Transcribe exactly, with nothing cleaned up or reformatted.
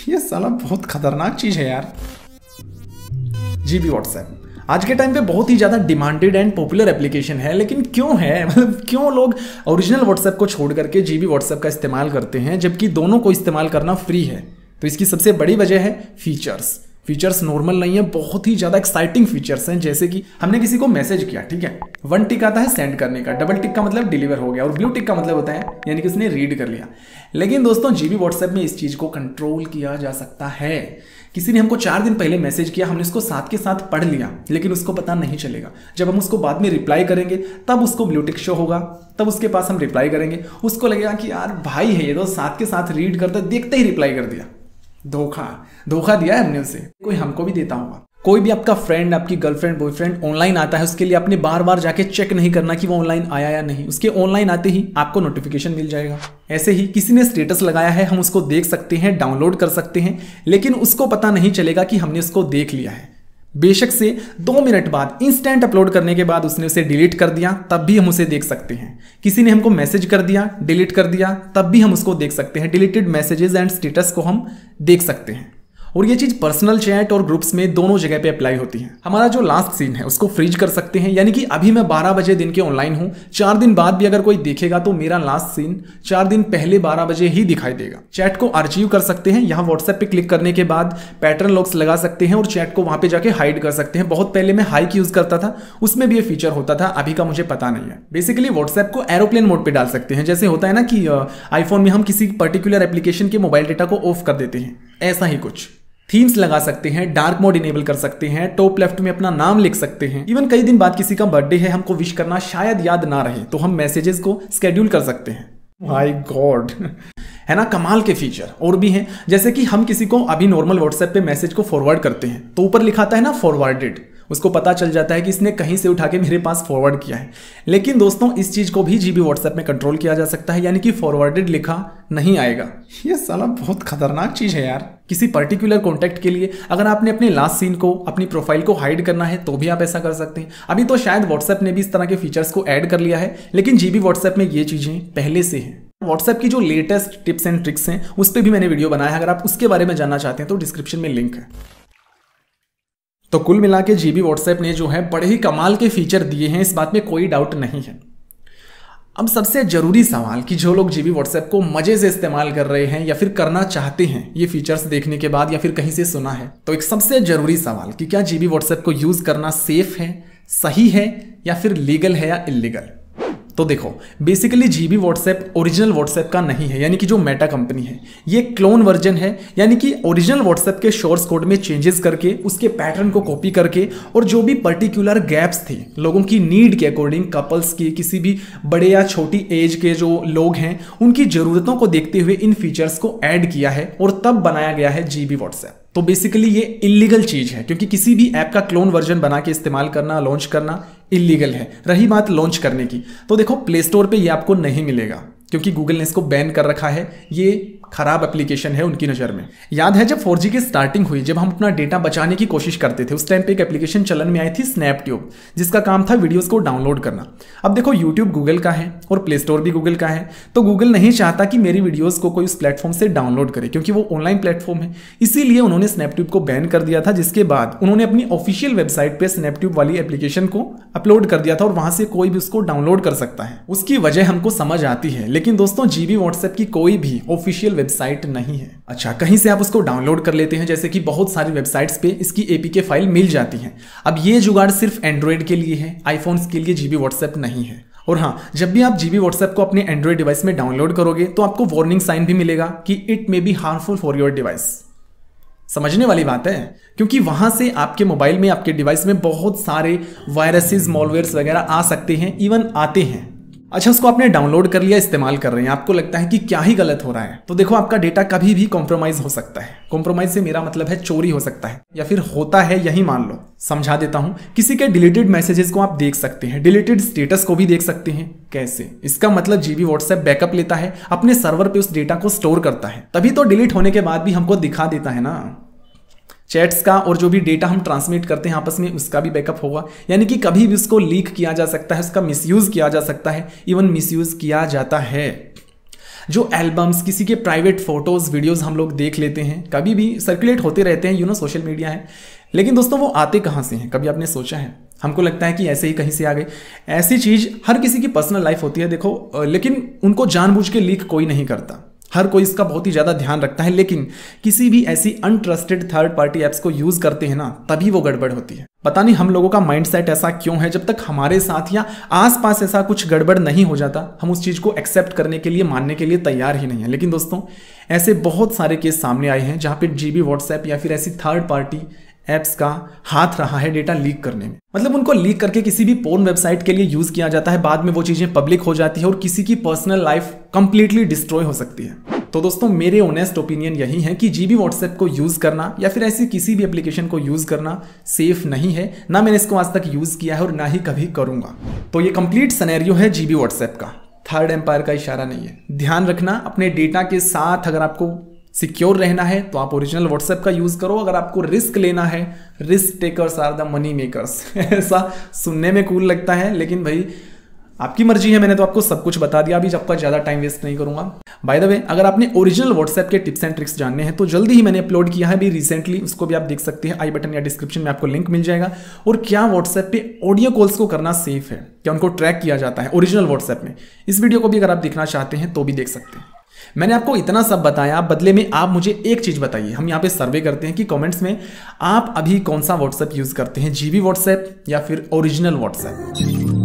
ये साला बहुत खतरनाक चीज है यार। जीबी व्हाट्सएप आज के टाइम पे बहुत ही ज़्यादा डिमांडेड एंड पॉपुलर एप्लीकेशन है, लेकिन क्यों है, मतलब क्यों लोग ओरिजिनल व्हाट्सएप को छोड़ करके जीबी व्हाट्सएप का इस्तेमाल करते हैं जबकि दोनों को इस्तेमाल करना फ्री है। तो इसकी सबसे बड़ी वजह है फीचर्स। फीचर्स नॉर्मल नहीं है, बहुत ही ज़्यादा एक्साइटिंग फीचर्स हैं। जैसे कि हमने किसी को मैसेज किया, ठीक है, वन टिक आता है सेंड करने का, डबल टिक का मतलब डिलीवर हो गया और ब्लू टिक का मतलब होता है यानी कि उसने रीड कर लिया। लेकिन दोस्तों जीबी व्हाट्सएप में इस चीज़ को कंट्रोल किया जा सकता है। किसी ने हमको चार दिन पहले मैसेज किया, हमने उसको साथ के साथ पढ़ लिया, लेकिन उसको पता नहीं चलेगा। जब हम उसको बाद में रिप्लाई करेंगे तब उसको ब्लू टिक शो होगा, तब उसके पास हम रिप्लाई करेंगे, उसको लगेगा कि यार भाई है ये तो साथ के साथ रीड करता, देखते ही रिप्लाई कर दिया। धोखा धोखा दिया है हमने उसे। कोई हमको भी देता होगा। कोई भी आपका फ्रेंड, आपकी गर्लफ्रेंड, बॉयफ्रेंड ऑनलाइन आता है, उसके लिए आपने बार बार जाके चेक नहीं करना कि वो ऑनलाइन आया या नहीं, उसके ऑनलाइन आते ही आपको नोटिफिकेशन मिल जाएगा। ऐसे ही किसी ने स्टेटस लगाया है, हम उसको देख सकते हैं, डाउनलोड कर सकते हैं, लेकिन उसको पता नहीं चलेगा कि हमने उसको देख लिया है। बेशक से दो मिनट बाद इंस्टेंट अपलोड करने के बाद उसने उसे डिलीट कर दिया, तब भी हम उसे देख सकते हैं। किसी ने हमको मैसेज कर दिया, डिलीट कर दिया, तब भी हम उसको देख सकते हैं। डिलीटेड मैसेजेस एंड स्टेटस को हम देख सकते हैं। और ये चीज पर्सनल चैट और ग्रुप्स में दोनों जगह पे अप्लाई होती है। हमारा जो लास्ट सीन है उसको फ्रीज कर सकते हैं, यानी कि अभी मैं बारह बजे दिन के ऑनलाइन हूं, चार दिन बाद भी अगर कोई देखेगा तो मेरा लास्ट सीन चार दिन पहले बारह बजे ही दिखाई देगा। चैट को आर्चीव कर सकते हैं, यहाँ व्हाट्सएप पे क्लिक करने के बाद पैटर्न लॉक्स लगा सकते हैं और चैट को वहां पे जाके हाइड कर सकते हैं। बहुत पहले मैं हाइक यूज करता था, उसमें भी ये फीचर होता था, अभी का मुझे पता नहीं है। बेसिकली व्हाट्सएप को एरोप्लेन मोड पे डाल सकते हैं। जैसे होता है ना कि आईफोन में हम किसी पर्टिकुलर एप्लीकेशन के मोबाइल डेटा को ऑफ कर देते हैं, ऐसा ही कुछ। थीम्स लगा सकते हैं, डार्क मोड इनेबल कर सकते हैं, टॉप लेफ्ट में अपना नाम लिख सकते हैं। इवन कई दिन बाद किसी का बर्थडे है, हमको विश करना शायद याद ना रहे, तो हम मैसेजेस को स्केड्यूल कर सकते हैं। माय गॉड, है ना कमाल के फीचर। और भी हैं, जैसे कि हम किसी को अभी नॉर्मल व्हाट्सएप पे मैसेज को फॉरवर्ड करते हैं तो ऊपर लिखा आता है ना फॉरवर्डेड, उसको पता चल जाता है कि इसने कहीं से उठा के मेरे पास फॉरवर्ड किया है। लेकिन दोस्तों इस चीज को भी जीबी व्हाट्सएप में कंट्रोल किया जा सकता है, यानी कि फॉरवर्डेड लिखा नहीं आएगा। ये साला बहुत खतरनाक चीज है यार। किसी पर्टिकुलर कॉन्टैक्ट के लिए अगर आपने अपने लास्ट सीन को, अपनी प्रोफाइल को हाइड करना है तो भी आप ऐसा कर सकते हैं। अभी तो शायद व्हाट्सएप ने भी इस तरह के फीचर्स को ऐड कर लिया है, लेकिन जीबी व्हाट्सएप में ये चीजें पहले से हैं। व्हाट्सएप की जो लेटेस्ट टिप्स एंड ट्रिक्स हैं उस पर भी मैंने वीडियो बनाया है, अगर आप उसके बारे में जानना चाहते हैं तो डिस्क्रिप्शन में लिंक है। तो कुल मिला के जीबी व्हाट्सएप ने जो है बड़े ही कमाल के फीचर दिए हैं, इस बात में कोई डाउट नहीं है। अब सबसे जरूरी सवाल कि जो लोग जीबी व्हाट्सएप को मजे से इस्तेमाल कर रहे हैं या फिर करना चाहते हैं ये फीचर्स देखने के बाद या फिर कहीं से सुना है, तो एक सबसे जरूरी सवाल कि क्या जीबी व्हाट्सएप को यूज करना सेफ है, सही है या फिर लीगल है या इलीगल। तो देखो basically GB WhatsApp original WhatsApp का नहीं है, यानी कि जो मेटा कंपनी है ये क्लोन वर्जन है, यानी कि ओरिजिनल व्हाट्सएप के सोर्स कोड में चेंजेस करके उसके पैटर्न को कॉपी करके और जो भी पर्टिकुलर गैप्स थे लोगों की नीड के अकॉर्डिंग, कपल्स की, किसी भी बड़े या छोटी एज के जो लोग हैं उनकी जरूरतों को देखते हुए इन फीचर्स को ऐड किया है और तब बनाया गया है जीबी व्हाट्सएप। तो बेसिकली ये इलीगल चीज है, क्योंकि किसी भी ऐप का क्लोन वर्जन बना के इस्तेमाल करना, लॉन्च करना इलीगल है। रही बात लॉन्च करने की, तो देखो प्ले स्टोर पे ये आपको नहीं मिलेगा क्योंकि गूगल ने इसको बैन कर रखा है। ये खराब एप्लीकेशन है उनकी नज़र में। याद है जब फोर जी की स्टार्टिंग हुई, जब हम अपना डेटा बचाने की कोशिश करते थे, उस टाइम पे एक एप्लीकेशन चलन में आई थी स्नैपट्यूब, जिसका काम था वीडियोस को डाउनलोड करना। अब देखो यूट्यूब गूगल का है और प्ले स्टोर भी गूगल का है, तो गूगल नहीं चाहता कि मेरी वीडियोस को कोई उस प्लेटफॉर्म से डाउनलोड करे क्योंकि वो ऑनलाइन प्लेटफॉर्म है। इसीलिए उन्होंने स्नैपट्यूब को बैन कर दिया था, जिसके बाद उन्होंने अपनी ऑफिशियल वेबसाइट पर स्नैपट्यूब वाली एप्लीकेशन को अपलोड कर दिया था और वहां से कोई भी उसको डाउनलोड कर सकता है। उसकी वजह हमको समझ आती है, लेकिन दोस्तों जीबी व्हाट्सएप की कोई भी ऑफिशियल वेबसाइट नहीं है। अच्छा, कहीं से आप उसको डाउनलोड कर लेते हैं, जैसे कि बहुत सारी वेबसाइट्स पे इसकी एपीके फाइल मिल जाती है। अब ये जुगाड़ सिर्फ एंड्रॉइड के लिए है, आईफोन्स के लिए जीबी व्हाट्सएप नहीं है। और हाँ, जब भी आप जीबी व्हाट्सएप को अपने एंड्रॉइड डिवाइस में डाउनलोड करोगे तो आपको वार्निंग साइन भी मिलेगा कि it may be harmful for your device. समझने वाली बात है, क्योंकि वहां से आपके मोबाइल में, आपके डिवाइस में बहुत सारे वायरसेस, मॉलवेयर्स वगैरह आ सकते हैं, इवन आते हैं। अच्छा, उसको आपने डाउनलोड कर लिया, इस्तेमाल कर रहे हैं, आपको लगता है कि क्या ही गलत हो रहा है, तो देखो आपका डेटा कभी भी कॉम्प्रोमाइज हो सकता है। कॉम्प्रोमाइज से मेरा मतलब है चोरी हो सकता है या फिर होता है, यही मान लो। समझा देता हूं, किसी के डिलीटेड मैसेजेस को आप देख सकते हैं, डिलीटेड स्टेटस को भी देख सकते हैं। कैसे? इसका मतलब जीबी व्हाट्सएप बैकअप लेता है, अपने सर्वर पे उस डेटा को स्टोर करता है, तभी तो डिलीट होने के बाद भी हमको दिखा देता है ना। चैट्स का और जो भी डेटा हम ट्रांसमिट करते हैं आपस में, उसका भी बैकअप होगा, यानी कि कभी भी उसको लीक किया जा सकता है, उसका मिसयूज किया जा सकता है, इवन मिसयूज किया जाता है। जो एल्बम्स, किसी के प्राइवेट फोटोज वीडियोस हम लोग देख लेते हैं, कभी भी सर्कुलेट होते रहते हैं, यू नो सोशल मीडिया है। लेकिन दोस्तों वो आते कहाँ से हैं, कभी आपने सोचा है? हमको लगता है कि ऐसे ही कहीं से आ गए। ऐसी चीज हर किसी की पर्सनल लाइफ होती है देखो, लेकिन उनको जानबूझ के लीक कोई नहीं करता। हर कोई इसका बहुत ही ज़्यादा ध्यान रखता है, लेकिन किसी भी ऐसी अनट्रस्टेड थर्ड पार्टी ऐप्स को यूज़ करते हैं ना, तभी वो गड़बड़ होती है। पता नहीं हम लोगों का माइंडसेट ऐसा क्यों है, जब तक हमारे साथ या आसपास ऐसा कुछ गड़बड़ नहीं हो जाता, हम उस चीज़ को एक्सेप्ट करने के लिए, मानने के लिए तैयार ही नहीं है। लेकिन दोस्तों ऐसे बहुत सारे केस सामने आए हैं जहाँ पे जीबी व्हाट्सएप या फिर ऐसी थर्ड पार्टी एप्स का हाथ रहा है डेटा लीक करने में। मतलब उनको लीक करके किसी भी पोर्न वेबसाइट के लिए यूज किया जाता है, बाद में वो चीजें पब्लिक हो जाती है और किसी की पर्सनल लाइफ कंप्लीटली डिस्ट्रॉय हो सकती है। तो दोस्तों मेरे ऑनेस्ट ओपिनियन यही है कि जीबी व्हाट्सएप को यूज करना या फिर ऐसी किसी भी एप्लीकेशन को यूज करना सेफ नहीं है। ना मैंने इसको आज तक यूज किया है और ना ही कभी करूंगा। तो ये कंप्लीट सिनेरियो है जीबी व्हाट्सएप का, थर्ड एम्पायर का इशारा नहीं है। ध्यान रखना, अपने डेटा के साथ अगर आपको सिक्योर रहना है तो आप ओरिजिनल व्हाट्सएप का यूज करो। अगर आपको रिस्क लेना है, risk takers are the money makers ऐसा सुनने में कूल लगता है, लेकिन भाई आपकी मर्जी है। मैंने तो आपको सब कुछ बता दिया, अभी आपका ज्यादा टाइम वेस्ट नहीं करूंगा। बाय द वे, अगर आपने ओरिजिनल व्हाट्सएप के टिप्स एंड ट्रिक्स जानने हैं तो जल्दी ही मैंने अपलोड किया है अभी रिसेंटली, उसको भी आप देख सकते हैं। आई बटन या डिस्क्रिप्शन में आपको लिंक मिल जाएगा। और क्या व्हाट्सएप पे ऑडियो कॉल्स को करना सेफ है, क्या उनको ट्रैक किया जाता है ओरिजिनल व्हाट्सएप में, इस वीडियो को भी अगर आप देखना चाहते हैं तो भी देख सकते हैं। मैंने आपको इतना सब बताया, बदले में आप मुझे एक चीज बताइए। हम यहाँ पे सर्वे करते हैं कि कमेंट्स में आप अभी कौन सा व्हाट्सएप यूज करते हैं, जीबी व्हाट्सएप या फिर ओरिजिनल व्हाट्सएप।